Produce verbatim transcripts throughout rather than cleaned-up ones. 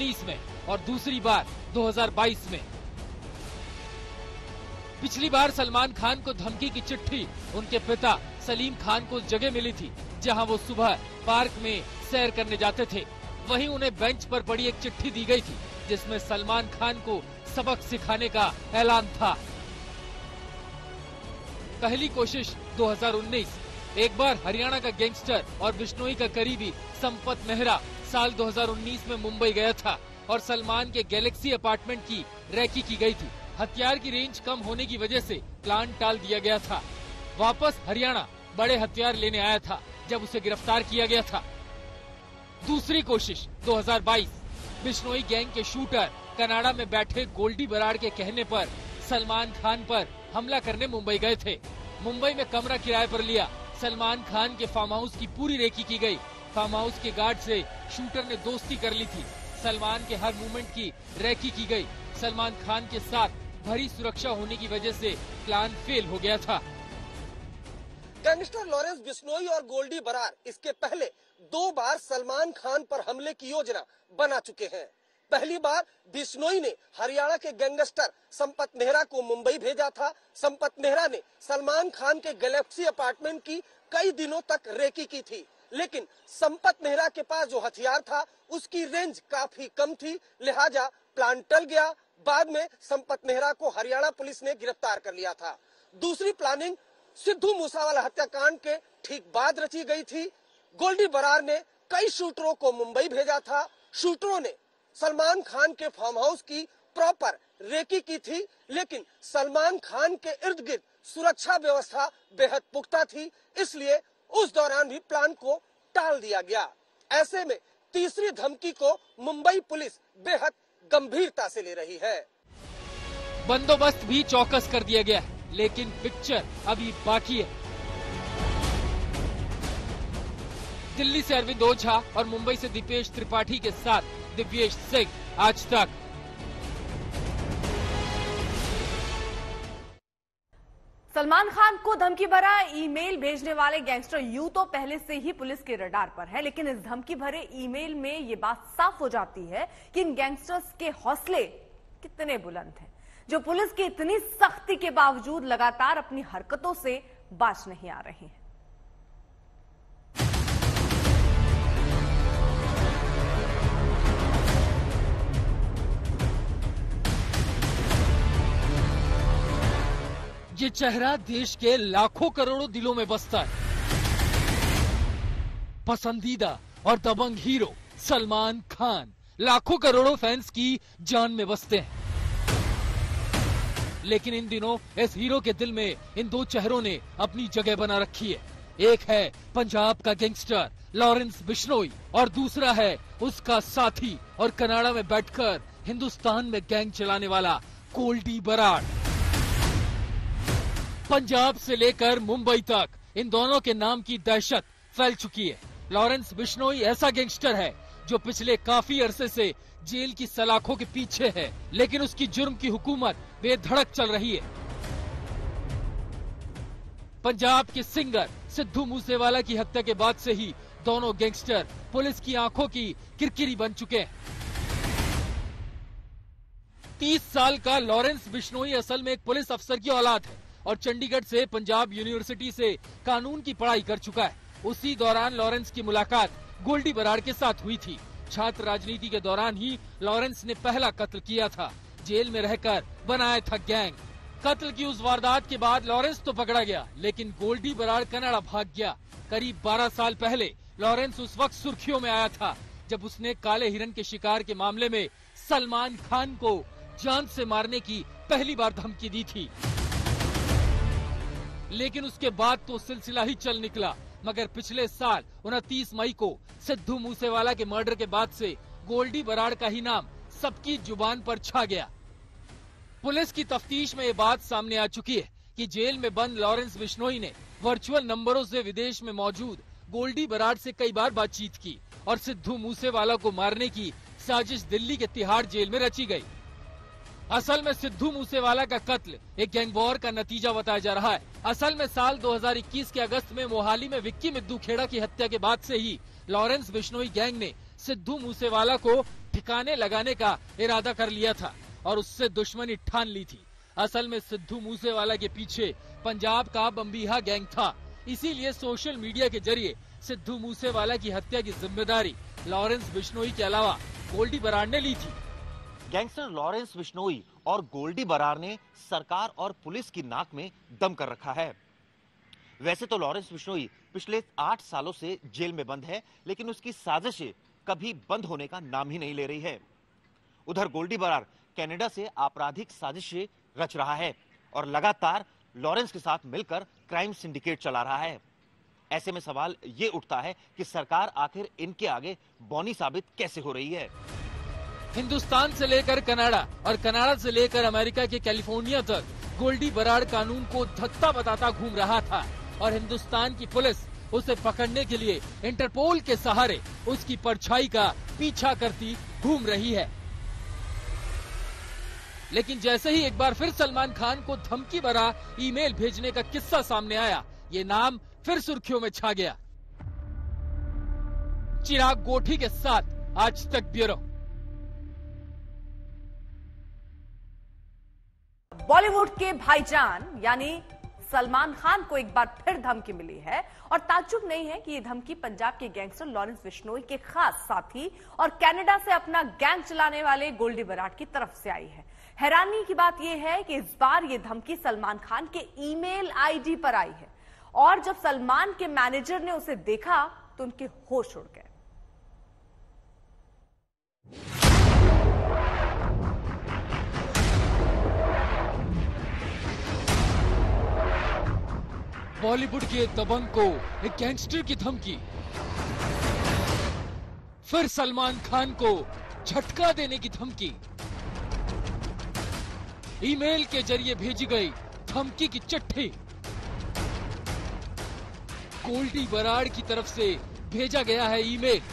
उन्नीस में और दूसरी बार दो हज़ार बाईस में। पिछली बार सलमान खान को धमकी की चिट्ठी उनके पिता सलीम खान को उस जगह मिली थी जहां वो सुबह पार्क में सैर करने जाते थे। वहीं उन्हें बेंच पर पड़ी एक चिट्ठी दी गई थी जिसमें सलमान खान को सबक सिखाने का ऐलान था। पहली कोशिश दो हज़ार उन्नीस। एक बार हरियाणा का गैंगस्टर और बिश्नोई का करीबी संपत मेहरा साल दो हज़ार उन्नीस में मुंबई गया था और सलमान के गैलेक्सी अपार्टमेंट की रैकी की गई थी। हथियार की रेंज कम होने की वजह से प्लान टाल दिया गया था। वापस हरियाणा बड़े हथियार लेने आया था जब उसे गिरफ्तार किया गया था। दूसरी कोशिश दो हज़ार बाईस। बिश्नोई गैंग के शूटर कनाडा में बैठे गोल्डी बराड़ के कहने पर सलमान खान पर हमला करने मुंबई गए थे। मुंबई में कमरा किराए पर लिया। सलमान खान के फार्म हाउस की पूरी रेकी की गई। फार्म हाउस के गार्ड से शूटर ने दोस्ती कर ली थी। सलमान के हर मूवमेंट की रेकी की गई। सलमान खान के साथ भरी सुरक्षा होने की वजह से प्लान फेल हो गया था। गैंगस्टर लॉरेंस बिश्नोई और गोल्डी बराड़ इसके पहले दो बार सलमान खान पर हमले की योजना बना चुके हैं। पहली बार बिश्नोई ने हरियाणा के गैंगस्टर संपत मेहरा को मुंबई भेजा था। संपत मेहरा ने सलमान खान के गैलेक्सी अपार्टमेंट की कई दिनों तक रेकी की थी, लेकिन संपत मेहरा के पास जो हथियार था उसकी रेंज काफी कम थी, लिहाजा प्लान टल गया। बाद में संपत मेहरा को हरियाणा पुलिस ने गिरफ्तार कर लिया था। दूसरी प्लानिंग सिद्धू मूसेवाला हत्याकांड के ठीक बाद रची गई थी। गोल्डी बराड़ ने कई शूटरों को मुंबई भेजा था। शूटरों ने सलमान खान के फार्म हाउस की प्रॉपर रेकी की थी, लेकिन सलमान खान के इर्द गिर्द सुरक्षा व्यवस्था बेहद पुख्ता थी, इसलिए उस दौरान भी प्लान को टाल दिया गया। ऐसे में तीसरी धमकी को मुंबई पुलिस बेहद गंभीरता से ले रही है। बंदोबस्त भी चौकस कर दिया गया है, लेकिन पिक्चर अभी बाकी है। दिल्ली से अरविंद ओझा और मुंबई से दीपेश त्रिपाठी के साथ दिव्येश सिंह, आज तक। सलमान खान को धमकी भरा ईमेल भेजने वाले गैंगस्टर यूं तो पहले से ही पुलिस के रडार पर है, लेकिन इस धमकी भरे ईमेल में ये बात साफ हो जाती है कि इन गैंगस्टर्स के हौसले कितने बुलंद हैं, जो पुलिस की इतनी सख्ती के बावजूद लगातार अपनी हरकतों से बाज नहीं आ रहे हैं। ये चेहरा देश के लाखों करोड़ों दिलों में बसता है। पसंदीदा और दबंग हीरो सलमान खान लाखों करोड़ों फैंस की जान में बसते हैं, लेकिन इन दिनों इस हीरो के दिल में इन दो चेहरों ने अपनी जगह बना रखी है। एक है पंजाब का गैंगस्टर लॉरेंस बिश्नोई और दूसरा है उसका साथी और कनाडा में बैठकर हिंदुस्तान में गैंग चलाने वाला गोल्डी बराड़। पंजाब से लेकर मुंबई तक इन दोनों के नाम की दहशत फैल चुकी है। लॉरेंस बिश्नोई ऐसा गैंगस्टर है जो पिछले काफी अरसे से जेल की सलाखों के पीछे है, लेकिन उसकी जुर्म की हुकूमत बेधड़क चल रही है। पंजाब के सिंगर सिद्धू मूसेवाला की हत्या के बाद से ही दोनों गैंगस्टर पुलिस की आंखों की किरकिरी बन चुके हैं। तीस साल का लॉरेंस बिश्नोई असल में एक पुलिस अफसर की औलाद है और चंडीगढ़ से पंजाब यूनिवर्सिटी से कानून की पढ़ाई कर चुका है। उसी दौरान लॉरेंस की मुलाकात गोल्डी बराड़ के साथ हुई थी। छात्र राजनीति के दौरान ही लॉरेंस ने पहला कत्ल किया था। जेल में रहकर बनाया था गैंग। कत्ल की उस वारदात के बाद लॉरेंस तो पकड़ा गया, लेकिन गोल्डी बराड़ कनाडा भाग गया। करीब बारह साल पहले लॉरेंस उस वक्त सुर्खियों में आया था जब उसने काले हिरन के शिकार के मामले में सलमान खान को जान से मारने की पहली बार धमकी दी थी। लेकिन उसके बाद तो सिलसिला ही चल निकला। मगर पिछले साल उनतीस मई को सिद्धू मूसेवाला के मर्डर के बाद से गोल्डी बराड़ का ही नाम सबकी जुबान पर छा गया। पुलिस की तफ्तीश में ये बात सामने आ चुकी है कि जेल में बंद लॉरेंस बिश्नोई ने वर्चुअल नंबरों से विदेश में मौजूद गोल्डी बराड़ से कई बार बातचीत की और सिद्धू मूसेवाला को मारने की साजिश दिल्ली के तिहाड़ जेल में रची गई। असल में सिद्धू मूसेवाला का कत्ल एक गैंग वॉर का नतीजा बताया जा रहा है। असल में साल दो हज़ार इक्कीस के अगस्त में मोहाली में विक्की मिद्दू खेड़ा की हत्या के बाद से ही लॉरेंस बिश्नोई गैंग ने सिद्धू मूसेवाला को ठिकाने लगाने का इरादा कर लिया था और उससे दुश्मनी ठान ली थी। असल में सिद्धू मूसेवाला के पीछे पंजाब का बम्बीहा गैंग था, इसीलिए सोशल मीडिया के जरिए सिद्धू मूसेवाला की हत्या की जिम्मेदारी लॉरेंस बिश्नोई के अलावा गोल्डी बराड़ ने ली थी। गैंगस्टर लॉरेंस बिश्नोई और गोल्डी बराड़ ने सरकार और पुलिस की नाक में दम कर रखा है। वैसे तो लॉरेंस बिश्नोई पिछले आठ सालों से जेल में बंद है, लेकिन उसकी साजिशें कभी बंद होने का नाम ही नहीं ले रही है। उधर गोल्डी बराड़ कनाडा से आपराधिक साजिशें रच रहा है और लगातार लॉरेंस के साथ मिलकर क्राइम सिंडिकेट चला रहा है। ऐसे में सवाल ये उठता है कि सरकार आखिर इनके आगे बौनी साबित कैसे हो रही है। हिंदुस्तान से लेकर कनाडा और कनाडा से लेकर अमेरिका के कैलिफोर्निया तक गोल्डी बराड़ कानून को धत्ता बताता घूम रहा था और हिंदुस्तान की पुलिस उसे पकड़ने के लिए इंटरपोल के सहारे उसकी परछाई का पीछा करती घूम रही है। लेकिन जैसे ही एक बार फिर सलमान खान को धमकी भरा ईमेल भेजने का किस्सा सामने आया, ये नाम फिर सुर्खियों में छा गया। चिराग गोठी के साथ आज तक ब्यूरो। बॉलीवुड के भाईजान यानी सलमान खान को एक बार फिर धमकी मिली है और ताज्जुब नहीं है कि ये धमकी पंजाब के गैंगस्टर लॉरेंस बिश्नोई के खास साथी और कनाडा से अपना गैंग चलाने वाले गोल्डी बराड़ की तरफ से आई है। हैरानी की बात यह है कि इस बार ये धमकी सलमान खान के ईमेल आईडी पर आई है और जब सलमान के मैनेजर ने उसे देखा तो उनके होश उड़ गए। बॉलीवुड के दबंग को एक गैंगस्टर की धमकी, फिर सलमान खान को झटका देने की धमकी, ईमेल के जरिए भेजी गई धमकी की चिट्ठी, गोल्डी बराड़ की तरफ से भेजा गया है ईमेल।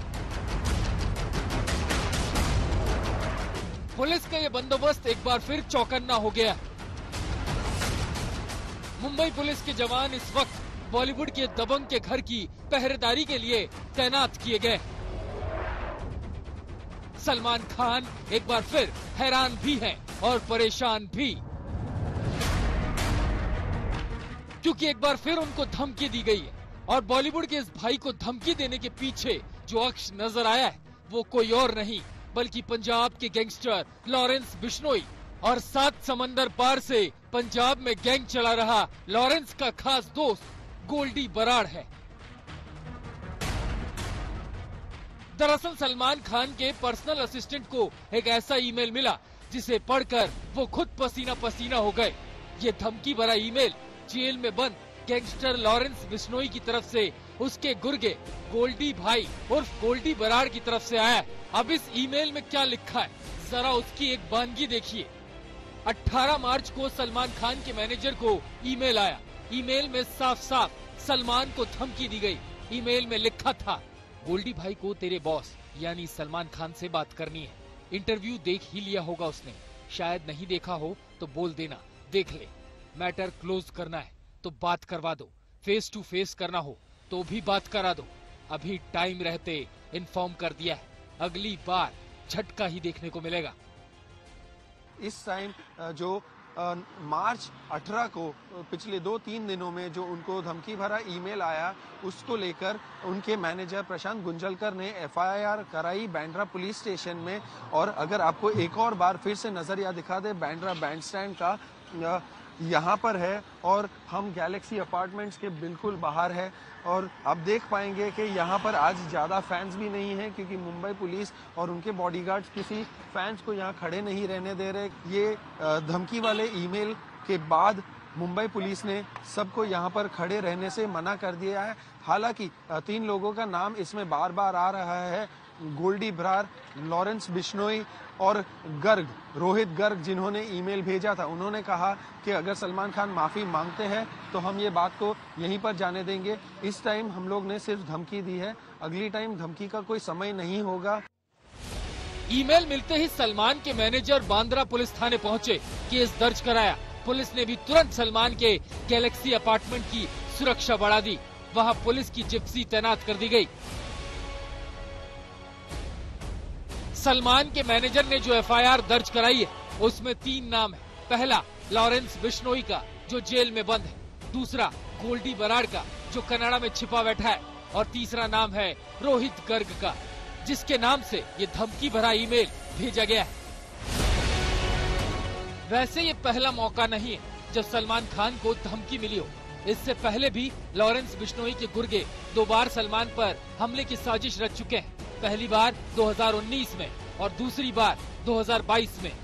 पुलिस का यह बंदोबस्त एक बार फिर चौकन्ना हो गया। मुंबई पुलिस के जवान इस वक्त बॉलीवुड के दबंग के घर की पहरेदारी के लिए तैनात किए गए। सलमान खान एक बार फिर हैरान भी हैं और परेशान भी, क्योंकि एक बार फिर उनको धमकी दी गई है और बॉलीवुड के इस भाई को धमकी देने के पीछे जो अक्ष नजर आया है वो कोई और नहीं बल्कि पंजाब के गैंगस्टर लॉरेंस बिश्नोई और सात समंदर पार से पंजाब में गैंग चला रहा लॉरेंस का खास दोस्त गोल्डी बराड़ है। दरअसल सलमान खान के पर्सनल असिस्टेंट को एक ऐसा ईमेल मिला जिसे पढ़कर वो खुद पसीना पसीना हो गए। ये धमकी भरा ईमेल जेल में बंद गैंगस्टर लॉरेंस बिश्नोई की तरफ से उसके गुर्गे गोल्डी भाई उर्फ गोल्डी बराड़ की तरफ से आया। अब इस ईमेल में क्या लिखा है जरा उसकी एक वानगी देखिए। अठारह मार्च को सलमान खान के मैनेजर को ईमेल आया। ईमेल में साफ साफ सलमान को धमकी दी गई। ईमेल में लिखा था, गोल्डी भाई को तेरे बॉस यानी सलमान खान से बात करनी है। इंटरव्यू देख ही लिया होगा उसने, शायद नहीं देखा हो तो बोल देना देख ले। मैटर क्लोज करना है तो बात करवा दो, फेस टू फेस करना हो तो भी बात करा दो। अभी टाइम रहते इन्फॉर्म कर दिया है, अगली बार झटका ही देखने को मिलेगा। इस टाइम जो मार्च अठारह को पिछले दो तीन दिनों में जो उनको धमकी भरा ईमेल आया उसको लेकर उनके मैनेजर प्रशांत गुंजलकर ने एफआईआर कराई बांद्रा पुलिस स्टेशन में। और अगर आपको एक और बार फिर से नजरिया दिखा दे बांद्रा बैंडस्टैंड का, यहाँ पर है और हम गैलेक्सी अपार्टमेंट्स के बिल्कुल बाहर है। और आप देख पाएंगे कि यहाँ पर आज ज़्यादा फैंस भी नहीं हैं क्योंकि मुंबई पुलिस और उनके बॉडीगार्ड्स किसी फैंस को यहाँ खड़े नहीं रहने दे रहे। ये धमकी वाले ईमेल के बाद मुंबई पुलिस ने सबको यहाँ पर खड़े रहने से मना कर दिया है। हालांकि तीन लोगों का नाम इसमें बार बार आ रहा है, गोल्डी बराड़, लॉरेंस बिश्नोई और गर्ग, रोहित गर्ग, जिन्होंने ईमेल भेजा था। उन्होंने कहा कि अगर सलमान खान माफी मांगते हैं तो हम ये बात को यहीं पर जाने देंगे। इस टाइम हम लोग ने सिर्फ धमकी दी है, अगली टाइम धमकी का कोई समय नहीं होगा। ईमेल मिलते ही सलमान के मैनेजर बांद्रा पुलिस थाने पहुंचे, केस दर्ज कराया। पुलिस ने भी तुरंत सलमान के गैलेक्सी अपार्टमेंट की सुरक्षा बढ़ा दी। वहां पुलिस की जिप्सी तैनात कर दी गई। सलमान के मैनेजर ने जो एफ आई आर दर्ज कराई है उसमें तीन नाम है। पहला लॉरेंस बिश्नोई का, जो जेल में बंद है। दूसरा गोल्डी बराड़ का, जो कनाडा में छिपा बैठा है। और तीसरा नाम है रोहित गर्ग का, जिसके नाम से ये धमकी भरा ईमेल भेजा गया है। वैसे ये पहला मौका नहीं है जब सलमान खान को धमकी मिली हो। इससे पहले भी लॉरेंस बिश्नोई के गुर्गे दो बार सलमान पर हमले की साजिश रच चुके हैं। पहली बार दो हज़ार उन्नीस में और दूसरी बार दो हज़ार बाईस में।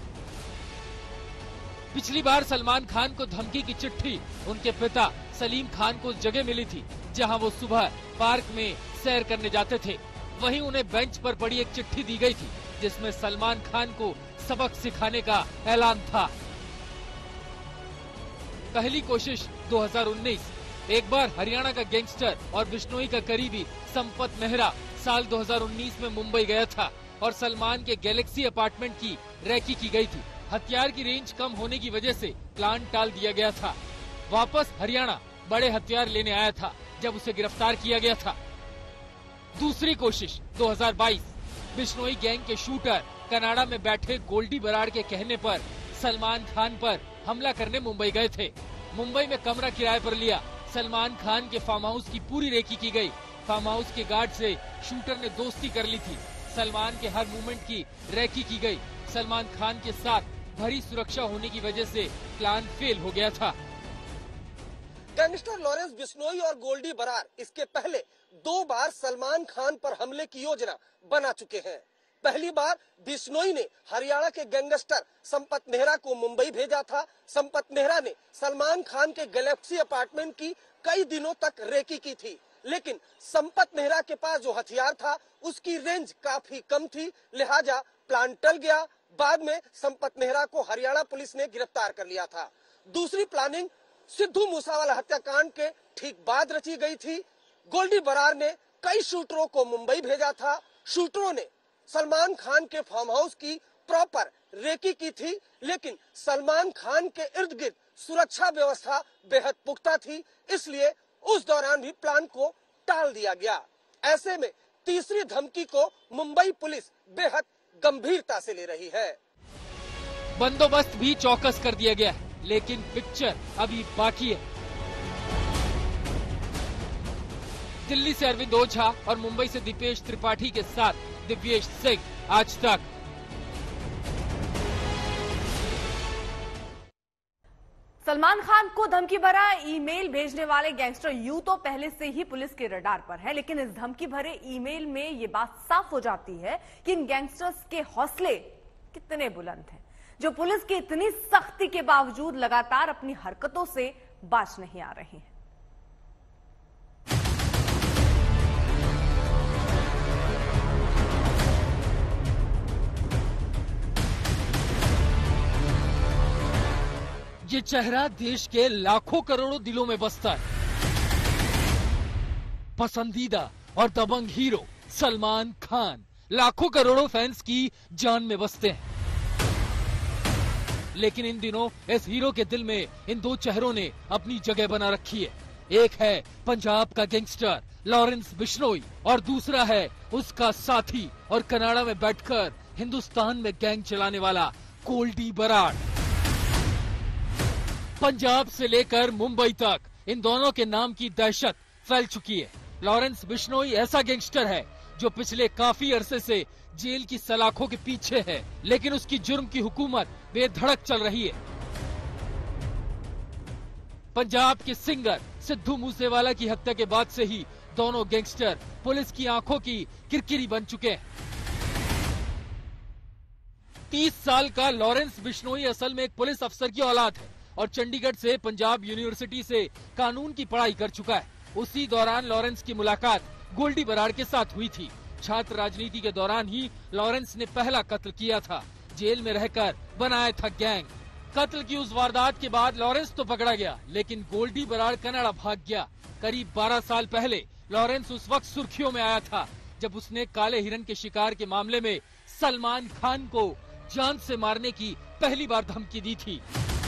पिछली बार सलमान खान को धमकी की चिट्ठी उनके पिता सलीम खान को उस जगह मिली थी जहां वो सुबह पार्क में सैर करने जाते थे। वहीं उन्हें बेंच पर पड़ी एक चिट्ठी दी गई थी जिसमें सलमान खान को सबक सिखाने का ऐलान था। पहली कोशिश दो हज़ार उन्नीस। एक बार हरियाणा का गैंगस्टर और बिश्नोई का करीबी संपत मेहरा साल दो हज़ार उन्नीस में मुंबई गया था और सलमान के गैलेक्सी अपार्टमेंट की रैकी की गई थी। हथियार की रेंज कम होने की वजह से प्लान टाल दिया गया था। वापस हरियाणा बड़े हथियार लेने आया था जब उसे गिरफ्तार किया गया था। दूसरी कोशिश दो हज़ार बाईस। बिश्नोई गैंग के शूटर कनाडा में बैठे गोल्डी बराड़ के कहने पर सलमान खान पर हमला करने मुंबई गए थे। मुंबई में कमरा किराए पर लिया। सलमान खान के फार्म हाउस की पूरी रेकी की गई। फार्म हाउस के गार्ड से शूटर ने दोस्ती कर ली थी। सलमान के हर मूवमेंट की रेकी की गई। सलमान खान के साथ भरी सुरक्षा होने की वजह से प्लान फेल हो गया था। गैंगस्टर लॉरेंस बिश्नोई और गोल्डी बराड़ इसके पहले दो बार सलमान खान पर हमले की योजना बना चुके हैं। पहली बार बिश्नोई ने हरियाणा के गैंगस्टर संपत मेहरा को मुंबई भेजा था। संपत मेहरा ने सलमान खान के गैलेक्सी अपार्टमेंट की कई दिनों तक रेकी की थी, लेकिन संपत मेहरा के पास जो हथियार था उसकी रेंज काफी कम थी, लिहाजा प्लान टल गया। बाद में संपत मेहरा को हरियाणा पुलिस ने गिरफ्तार कर लिया था। दूसरी प्लानिंग सिद्धू मूसेवाला हत्याकांड के ठीक बाद रची गई थी। गोल्डी बराड़ ने कई शूटरों को मुंबई भेजा था। शूटरों ने सलमान खान के फार्म हाउस की प्रॉपर रेकी की थी, लेकिन सलमान खान के इर्द गिर्द सुरक्षा व्यवस्था बेहद पुख्ता थी, इसलिए उस दौरान भी प्लान को टाल दिया गया। ऐसे में तीसरी धमकी को मुंबई पुलिस बेहद गंभीरता से ले रही है। बंदोबस्त भी चौकस कर दिया गया है, लेकिन पिक्चर अभी बाकी है। दिल्ली से अरविंद ओझा और मुंबई से दीपेश त्रिपाठी के साथ दिव्येश सिंह, आज तक। सलमान खान को धमकी भरा ईमेल भेजने वाले गैंगस्टर यूं तो पहले से ही पुलिस के रडार पर है, लेकिन इस धमकी भरे ईमेल में ये बात साफ हो जाती है कि इन गैंगस्टर्स के हौसले कितने बुलंद हैं, जो पुलिस की इतनी सख्ती के बावजूद लगातार अपनी हरकतों से बाज नहीं आ रहे हैं। ये चेहरा देश के लाखों करोड़ों दिलों में बसता है। पसंदीदा और दबंग हीरो सलमान खान लाखों करोड़ों फैंस की जान में बसते हैं। लेकिन इन दिनों इस हीरो के दिल में इन दो चेहरों ने अपनी जगह बना रखी है। एक है पंजाब का गैंगस्टर लॉरेंस बिश्नोई और दूसरा है उसका साथी और कनाडा में बैठकर हिंदुस्तान में गैंग चलाने वाला गोल्डी बराड़। पंजाब से लेकर मुंबई तक इन दोनों के नाम की दहशत फैल चुकी है। लॉरेंस बिश्नोई ऐसा गैंगस्टर है जो पिछले काफी अरसे से जेल की सलाखों के पीछे है, लेकिन उसकी जुर्म की हुकूमत बेधड़क चल रही है। पंजाब के सिंगर सिद्धू मूसेवाला की हत्या के बाद से ही दोनों गैंगस्टर पुलिस की आंखों की किरकिरी बन चुके हैं। तीस साल का लॉरेंस बिश्नोई असल में एक पुलिस अफसर की औलाद है और चंडीगढ़ से पंजाब यूनिवर्सिटी से कानून की पढ़ाई कर चुका है। उसी दौरान लॉरेंस की मुलाकात गोल्डी बराड़ के साथ हुई थी। छात्र राजनीति के दौरान ही लॉरेंस ने पहला कत्ल किया था। जेल में रहकर बनाया था गैंग। कत्ल की उस वारदात के बाद लॉरेंस तो पकड़ा गया, लेकिन गोल्डी बराड़ कनाडा भाग गया। करीब बारह साल पहले लॉरेंस उस वक्त सुर्खियों में आया था जब उसने काले हिरन के शिकार के मामले में सलमान खान को जान से मारने की पहली बार धमकी दी थी।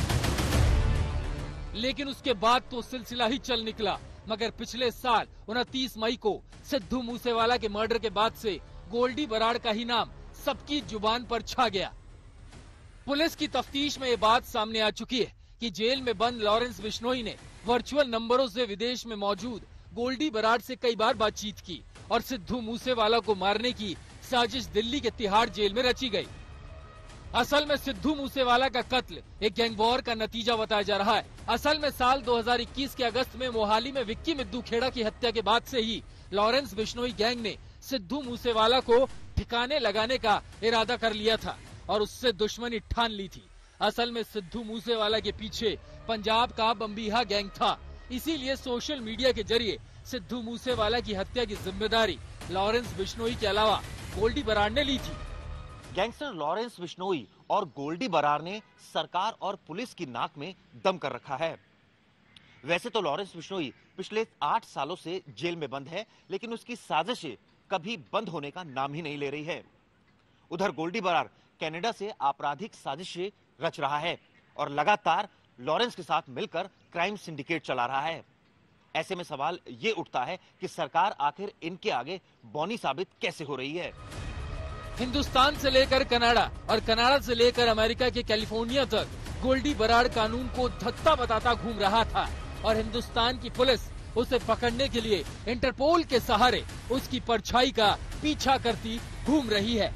लेकिन उसके बाद तो सिलसिला ही चल निकला। मगर पिछले साल उनतीस मई को सिद्धू मूसेवाला के मर्डर के बाद से गोल्डी बराड़ का ही नाम सबकी जुबान पर छा गया। पुलिस की तफ्तीश में ये बात सामने आ चुकी है कि जेल में बंद लॉरेंस बिश्नोई ने वर्चुअल नंबरों से विदेश में मौजूद गोल्डी बराड़ से कई बार बातचीत की और सिद्धू मूसेवाला को मारने की साजिश दिल्ली के तिहाड़ जेल में रची गई। असल में सिद्धू मूसेवाला का कत्ल एक गैंगवॉर का नतीजा बताया जा रहा है। असल में साल दो हज़ार इक्कीस के अगस्त में मोहाली में विक्की मिद्दू खेड़ा की हत्या के बाद से ही लॉरेंस बिश्नोई गैंग ने सिद्धू मूसेवाला को ठिकाने लगाने का इरादा कर लिया था और उससे दुश्मनी ठान ली थी। असल में सिद्धू मूसेवाला के पीछे पंजाब का बम्बीहा गैंग था, इसीलिए सोशल मीडिया के जरिए सिद्धू मूसेवाला की हत्या की जिम्मेदारी लॉरेंस बिश्नोई के अलावा गोल्डी बराड़ ने ली थी। गैंगस्टर लॉरेंस बिश्नोई और गोल्डी बराड़ ने सरकार और पुलिस की नाक में दम कर रखा है। वैसे तो लॉरेंस बिश्नोई पिछले आठ सालों से जेल में बंद है, लेकिन उसकी साजिशें कभी बंद होने का नाम ही नहीं ले रही है। उधर गोल्डी बराड़ कनाडा से आपराधिक साजिशें रच रहा है और लगातार लॉरेंस के साथ मिलकर क्राइम सिंडिकेट चला रहा है। ऐसे में सवाल ये उठता है कि सरकार आखिर इनके आगे बौनी साबित कैसे हो रही है। हिंदुस्तान से लेकर कनाडा और कनाडा से लेकर अमेरिका के कैलिफोर्निया तक गोल्डी बराड़ कानून को धत्ता बताता घूम रहा था और हिंदुस्तान की पुलिस उसे पकड़ने के लिए इंटरपोल के सहारे उसकी परछाई का पीछा करती घूम रही है।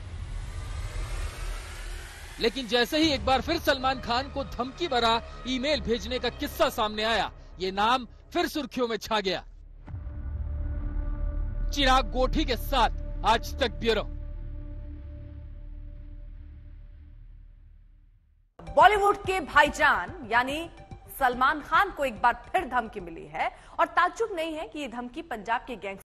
लेकिन जैसे ही एक बार फिर सलमान खान को धमकी भरा ईमेल भेजने का किस्सा सामने आया, ये नाम फिर सुर्खियों में छा गया। चिराग गोठी के साथ आज तक ब्यूरो। बॉलीवुड के भाईजान यानी सलमान खान को एक बार फिर धमकी मिली है और ताज्जुब नहीं है कि ये धमकी पंजाब के गैंग